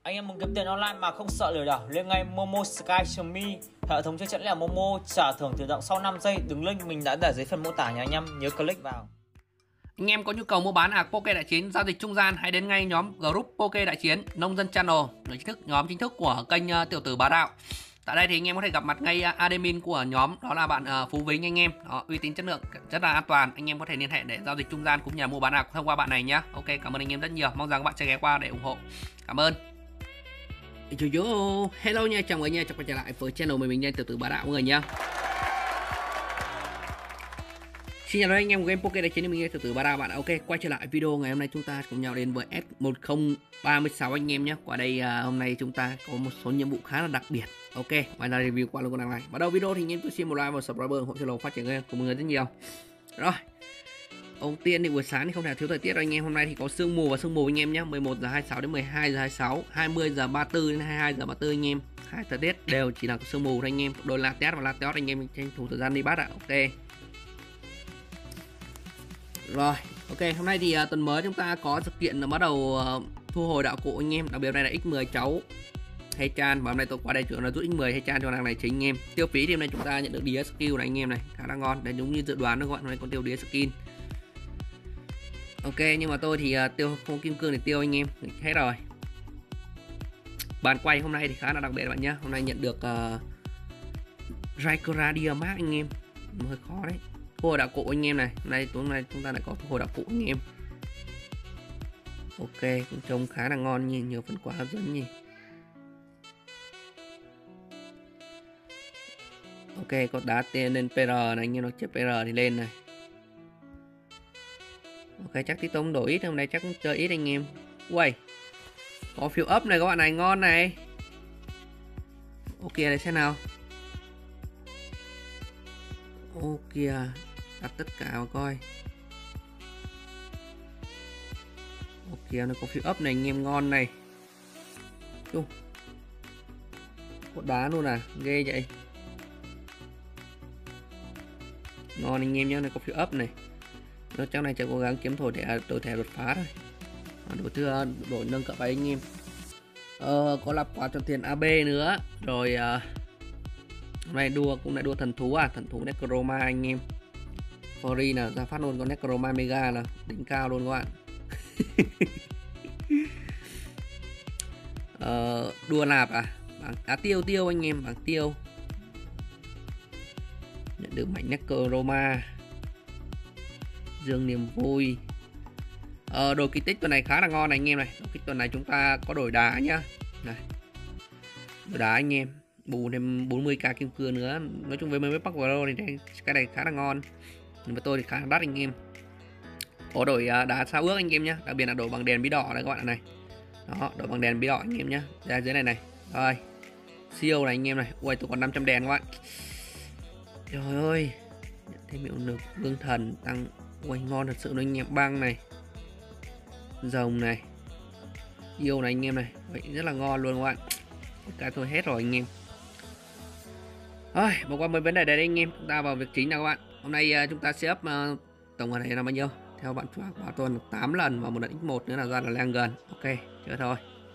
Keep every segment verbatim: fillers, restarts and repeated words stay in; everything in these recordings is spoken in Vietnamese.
Anh em muốn kiếm tiền online mà không sợ lừa đảo, lên ngay Momo Sky.me, hệ thống chơi chẵn lẻ Momo, trả thưởng tự động sau năm giây. Đường link mình đã để dưới phần mô tả nha anh em, nhớ click vào. Anh em có nhu cầu mua bán ạc Poké Đại Chiến, giao dịch trung gian, hãy đến ngay nhóm group Poké Đại Chiến Nông Dân Channel, chính thức nhóm chính thức của kênh uh, Tiểu Tử Bá Đạo. Tại đây thì anh em có thể gặp mặt ngay uh, admin của nhóm, đó là bạn uh, Phú Vĩnh anh em. Đó, uy tín chất lượng rất là an toàn, anh em có thể liên hệ để giao dịch trung gian cũng như là mua bán ạc thông qua bạn này nhé. Ok, cảm ơn anh em rất nhiều, mong rằng các bạn sẽ ghé qua để ủng hộ. Cảm ơn. Yo yo, hello nha, chào mọi người nha, chào quay trở lại với channel mình mình nha, Tiểu Tử Bá Đạo mọi người nha. Xin chào anh em của game Poké Đại Chiến, mình Tiểu Tử Bá Đạo bạn. Ok, quay trở lại video ngày hôm nay chúng ta cùng nhau đến với S một không ba sáu anh em nhé. Qua đây uh, hôm nay chúng ta có một số nhiệm vụ khá là đặc biệt. Ok, ngoài ra review qua luôn con hàng này. Bắt đầu video thì anh em tôi xin một like và subscribe hỗ trợ phát triển game của mọi người rất nhiều. Rồi. Đầu tiên thì buổi sáng thì không thể thiếu thời tiết rồi anh em. Hôm nay thì có sương mù và sương mù anh em nhé. mười một giờ hai mươi sáu đến mười hai giờ hai mươi sáu, hai mươi giờ ba mươi tư đến hai mươi hai giờ ba mươi tư anh em. Hai thời tiết đều chỉ là có sương mù thôi anh em. Đôi Latias và Latios anh em tranh thủ thời gian đi bắt ạ. Ok. Rồi, ok, hôm nay thì uh, tuần mới chúng ta có sự kiện là bắt đầu uh, thu hồi đạo cụ anh em. Đặc biệt này là X mười cháu Hechan, và hôm nay tôi qua đây chủ là rút X mười Hechan cho thằng này chính anh em. Tiêu phí thì hôm nay chúng ta nhận được đĩa skill này anh em này, khá là ngon, đấy đúng như dự đoán đó các bạn, hôm nay có tiêu đĩa skin. Ok, nhưng mà tôi thì uh, tiêu không kim cương để tiêu anh em, hết rồi. Bàn quay hôm nay thì khá là đặc biệt các bạn nhé. Hôm nay nhận được uh, Raikora Diamond anh em, hơi khó đấy. Thu hồi đạo cụ anh em này, hôm nay tối nay chúng ta lại có thu hồi đạo cụ anh em. Ok, cũng trông khá là ngon nhỉ, nhiều phần quà hấp dẫn nhỉ. Ok, có đá tiền lên pê rờ này, anh em nó chết pê rờ thì lên này. Ok, chắc tí tông đổi ít, hôm nay chắc cũng chơi ít anh em. Uầy, có phiếu up này các bạn này, ngon này. Ok, để xem nào. Ok, đặt tất cả vào coi. Ok, nó có phiếu up này anh em, ngon này. Chung, có đá luôn à, ghê vậy. Ngon anh em nhé, này có phiếu up này. Nó trong này sẽ cố gắng kiếm thổi để đổi thẻ đột phá thôi. Đổi thưa đổi nâng cấp ấy anh em. Ờ, có lắp quà cho tiền a bê nữa. Rồi uh, hôm nay đua cũng lại đua thần thú à, thần thú Necroma anh em. Fori nào ra phát luôn con Necroma Mega là đỉnh cao luôn các bạn. ờ, đua nạp à, bảng à, tiêu tiêu anh em, bảng tiêu. Nhận được mảnh Necroma, dương niềm vui. Ờ, đồ kỳ tích tuần này khá là ngon này anh em này. Đồ kích tuần này chúng ta có đổi đá nhá. Này, đổi đá anh em, bù thêm bốn mươi k kim cương nữa. Nói chung với mấy Park Pro thì đây, cái này khá là ngon. Nhưng mà tôi thì khá là đắt anh em. Có đổi đá sao ước anh em nhá, đặc biệt là đổi bằng đèn bí đỏ này các bạn này. Đó, đổi bằng đèn bí đỏ anh em nhá. Ra dưới này này. Rồi. Siêu này anh em này. Ui, tôi còn năm trăm đèn các bạn. Trời ơi. Nhận thêm hiệu lực vương thần tăng. Ui, ngon thật sự đấy anh em. Băng này, rồng này, yêu này anh em này. Vậy rất là ngon luôn các bạn. Cái tôi hết rồi anh em. Thôi, bỏ qua mấy vấn đề đây anh em, chúng ta vào việc chính nào các bạn. Hôm nay uh, chúng ta sẽ up uh, tổng hợp này là bao nhiêu? Theo bạn chọn bảo tuần tám lần và một lần x một nữa là ra là lang gần. Ok, chơi thôi.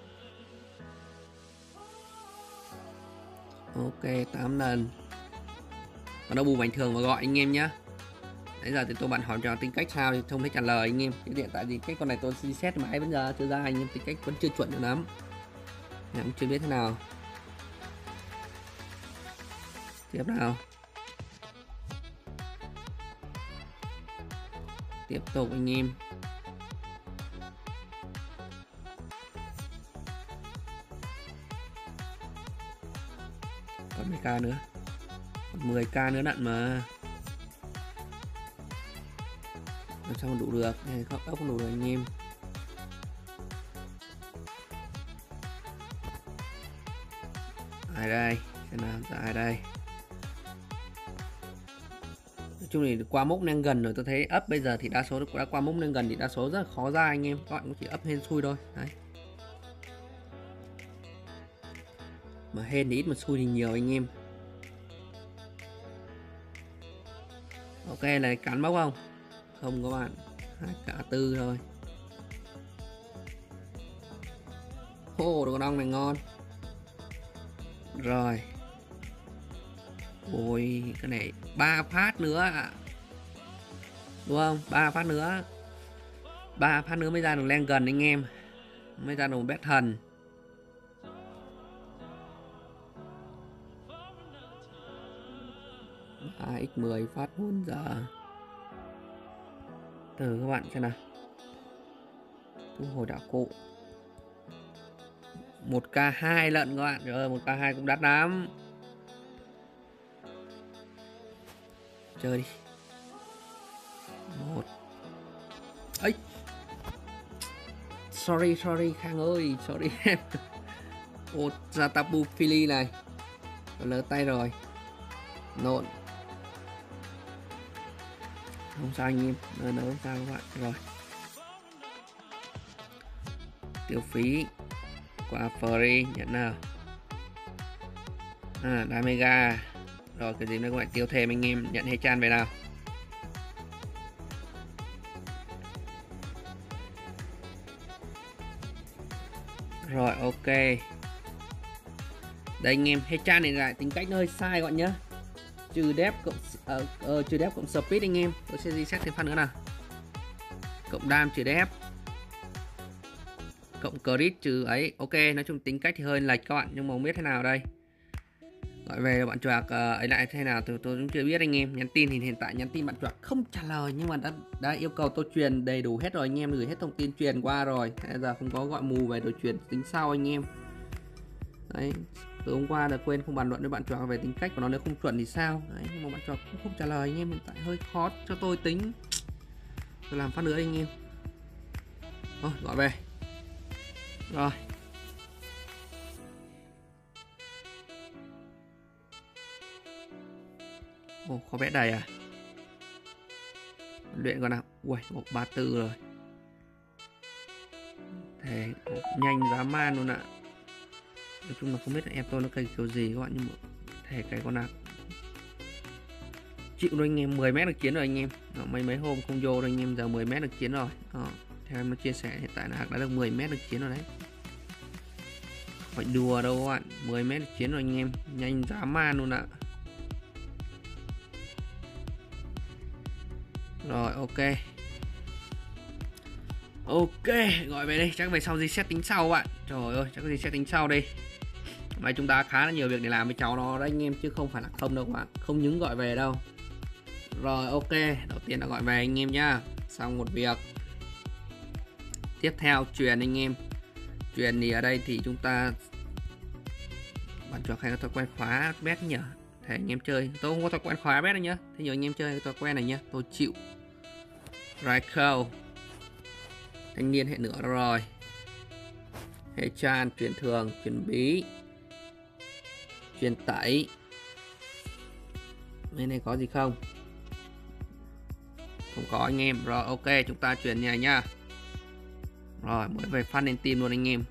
Ok, tám lần. Còn đâu bù bình thường mà gọi anh em nhá. Nãy giờ thì tôi bạn hỏi cho tính cách sao thì không thấy trả lời anh em. Chứ hiện tại thì cái con này tôi đi xét mãi bây giờ chưa ra anh em, tính cách vẫn chưa chuẩn được lắm. Em cũng chưa biết thế nào. Tiếp nào. Tiếp tục anh em. Còn mười k nữa. Còn mười k nữa nặng mà. Làm sao mà đủ được, này không ốc không đủ được anh em. Ai đây, xem nào, ra ai đây. Nói chung thì qua mốc đang gần rồi, tôi thấy up bây giờ thì đa số đã qua mốc đang gần thì đa số rất là khó ra anh em. Các bạn cũng chỉ up hên xui thôi. Đấy. Mà hên thì ít mà xui thì nhiều anh em. Ok, này cắn mốc không? Không các bạn, hai cả tư thôi. Ô, con ong này ngon. Rồi. Ôi, cái này ba phát nữa ạ. Đúng không? ba phát nữa. ba phát nữa mới ra được len gần anh em. Mới ra được một bét thần. ba nhân mười phát bốn giờ. Từ các bạn xem nào. Thu hồi đạo cụ. một k hai lận các bạn. Trời ơi, một k hai cũng đắt lắm. Chơi đi. Một. Ấy. Sorry, sorry Khang ơi, sorry em. Ô, ra Tapu Philly này. Lỡ tay rồi. Nộn. Không sao anh em, nỡ nỡ không sao các bạn. Rồi. Tiêu phí qua free nhận nào. À, đá mega. Rồi cái gì nữa các bạn tiêu thêm anh em, nhận Hechan về nào. Rồi ok. Đây anh em, Hechan này lại tính cách nó hơi sai các bạn nhé. Trừ dép cộng uh, uh, trừ dép cộng speed anh em. Tôi sẽ reset thêm phát nữa nào. Cộng đam trừ dép. Cộng crit trừ ấy. Ok, nói chung tính cách thì hơi lệch các bạn, nhưng mà không biết thế nào đây. Gọi về bạn chuột uh, ấy lại thế nào tôi tôi cũng chưa biết anh em. Nhắn tin thì hiện tại nhắn tin bạn chuột không trả lời, nhưng mà đã đã yêu cầu tôi truyền đầy đủ hết rồi anh em, gửi hết thông tin truyền qua rồi. Bây giờ không có gọi mù về rồi truyền tính sau anh em. Đấy, từ hôm qua đã quên không bàn luận với bạn chuột về tính cách của nó, nếu không chuẩn thì sao. Đấy, nhưng mà bạn chuột cũng không trả lời anh em, hiện tại hơi khó cho tôi tính. Tôi làm phát nữa anh em. Thôi gọi về. Rồi. Ồ, có vẽ đầy à? Luyện con nào? Ui, ba mươi tư rồi. Thế nhanh dã man luôn ạ. Nói chung là không biết là em tôi nó cây kiểu gì các bạn, nhưng mà thể cái con nào chịu rồi anh em. Mười mét được chiến rồi anh em. Đó, mấy mấy hôm không vô rồi anh em, giờ mười mét được chiến rồi. Đó, theo em nó chia sẻ hiện tại là Hạc đã được mười mét được chiến rồi đấy. Phải đùa đâu các bạn, mười mét được chiến rồi anh em, nhanh dã man luôn ạ. Rồi ok. Ok, gọi về đây, chắc về sau reset tính sau bạn. Trời ơi, chắc có reset tính sau đi. Mà chúng ta khá là nhiều việc để làm với cháu nó đấy anh em, chứ không phải là không đâu các bạn, không những gọi về đâu. Rồi ok, đầu tiên là gọi về anh em nhá. Xong một việc. Tiếp theo truyền anh em. Truyền thì ở đây thì chúng ta bạn chuột hay có thói quen khóa bet nhỉ? Thế anh em chơi, tôi không có thói quen khóa bet đâu nhá. Thế nhiều anh em chơi cái thói quen này nhá, tôi chịu. Raikou. Thanh niên hệ nửa rồi. Hechan truyền thường, truyền bí, truyền tẩy. Bên này có gì không? Không có anh em. Rồi ok, chúng ta chuyển nhà nhá. Rồi mới về phát lên team luôn anh em.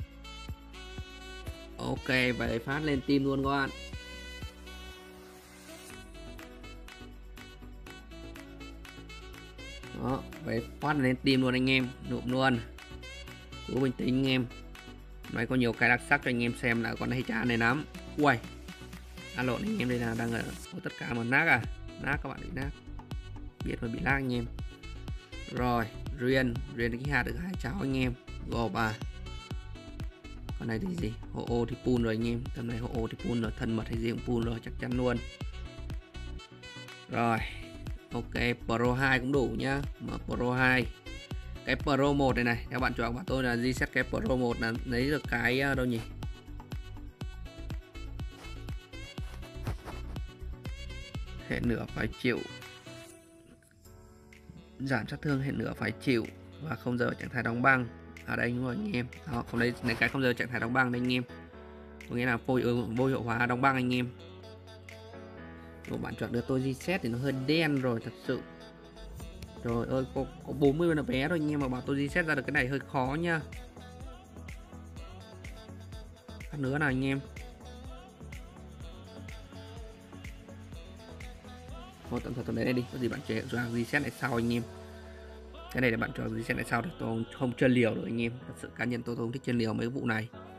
Ok, về phát lên team luôn các bạn. Đó, về phát lên team luôn anh em, nụm luôn. Cứ bình tĩnh anh em. Đây có nhiều cái đặc sắc cho anh em xem là con Hechan này lắm. Ui. À lộn anh em, đây là đang ở tất cả một nát à. Nát các bạn, bị nát. Biết mà bị lag anh em. Rồi, Riên, Riên cái hạt được hai cháu anh em. Gò bà. Con này thì gì? Hộ ô thì pool rồi anh em. Tầm này hộ ô thì pool rồi, thân mật hay gì cũng pool rồi, chắc chắn luôn. Rồi. Ok, Pro hai cũng đủ nhá. Mở Pro hai. Cái Pro một này này, các bạn chọn bảo tôi là reset cái Pro một là lấy được cái đâu nhỉ? Hệ nửa phải chịu. Giảm sát thương hệ nửa phải chịu và không giờ trạng thái đóng băng. Ở đây đúng rồi anh em. Đó, không lấy cái không giờ trạng thái đóng băng đây anh em. Có nghĩa là vô, vô hiệu hóa đóng băng anh em. Của bạn chọn đưa tôi reset thì nó hơi đen rồi thật sự. Trời ơi, có, có bốn mươi viên vé thôi anh em mà bảo tôi reset ra được cái này hơi khó nha. Phát nữa nào anh em. Thôi tạm thời tôi lấy đây đi, có gì bạn chơi cho reset lại sau anh em. Cái này là bạn cho reset lại sau thì tôi không chơi liều được anh em. Thật sự cá nhân tôi, tôi không thích chơi liều mấy vụ này.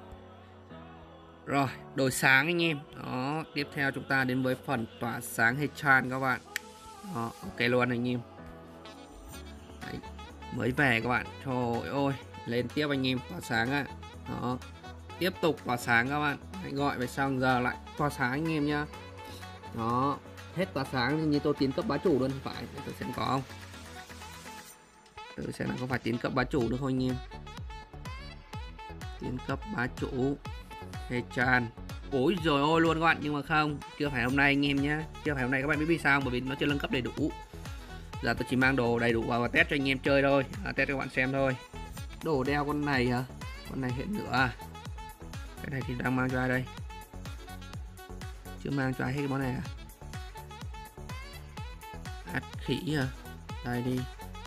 Rồi, đổi sáng anh em. Đó, tiếp theo chúng ta đến với phần tỏa sáng Headchan các bạn. Đó, ok luôn anh em. Đấy, mới về các bạn. Trời ơi, lên tiếp anh em, tỏa sáng á. Đó, tiếp tục tỏa sáng các bạn. Hãy gọi về xong giờ lại tỏa sáng anh em nhá. Đó, hết tỏa sáng như tôi tiến cấp bá chủ luôn phải. Để tôi xem có không. Tôi xem là có phải tiến cấp bá chủ được không anh em. Tiến cấp bá chủ Headchan. Ôi rồi ôi luôn các bạn, nhưng mà không, chưa phải hôm nay anh em nhé, chưa phải hôm nay các bạn biết vì sao, bởi vì nó chưa nâng cấp đầy đủ. Giờ tôi chỉ mang đồ đầy đủ vào và test cho anh em chơi thôi, à, test cho các bạn xem thôi. Đồ đeo con này hả? Con này hiện nữa à? Cái này thì đang mang cho ai đây? Chưa mang cho ai hết cái món này à? Át khỉ à? Đây đi.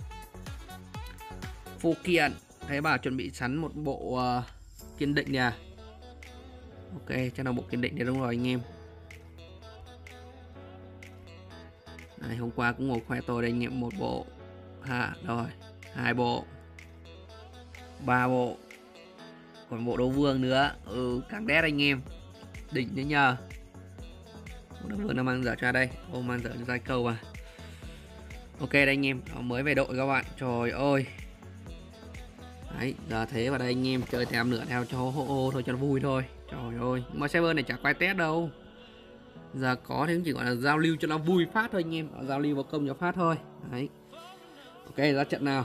Phụ kiện, thấy bảo chuẩn bị sẵn một bộ uh, kiên định nè. Ok, cho nó bộ kiên định thì đúng rồi anh em. Này, hôm qua cũng ngồi khoe tôi đây anh em, một bộ ha, rồi hai bộ, ba bộ, còn bộ đấu vương nữa. Ừ, càng đét anh em, đỉnh đấy nhờ. Bộ đấu vương nó mang dở cho đây, ô mang dở cho giai câu à. Ok đây anh em, nó mới về đội các bạn, trời ơi. Đấy, giờ thế vào đây anh em chơi thêm nữa theo cho hô ô thôi cho nó vui thôi. Trời ơi, mà server này chả quay test đâu. Giờ có thì cũng chỉ gọi là giao lưu cho nó vui phát thôi anh em, giao lưu vào công cho phát thôi. Đấy. Ok, ra trận nào.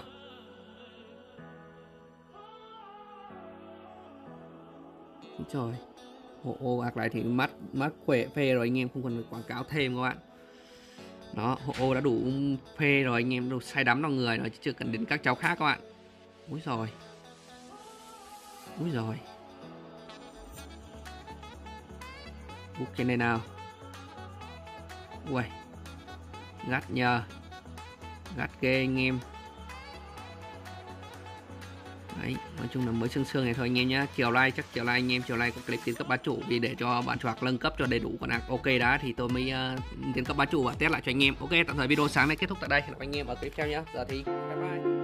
Trời. Ô ô ạc lại thì mắt mắt khỏe phê rồi anh em, không cần quảng cáo thêm các bạn. Đó, hộ ô đã đủ phê rồi anh em, đủ say đắm vào người rồi chứ chưa cần đến các cháu khác các bạn. Úi rồi. Úi rồi. Bút trên đây nào. Ui, gắt nhờ, gắt ghê anh em. Đấy, nói chung là mới sương sương này thôi anh em nhé. Chiều nay chắc chiều nay anh em chiều nay có clip tiến cấp bá chủ, vì để cho bạn choạc nâng cấp cho đầy đủ con ạc ok đã thì tôi mới uh, tiến cấp bá chủ và test lại cho anh em. Ok, tạm thời video sáng nay kết thúc tại đây. Hẹn gặp anh em ở clip theo nhé. Giờ thì bye bye.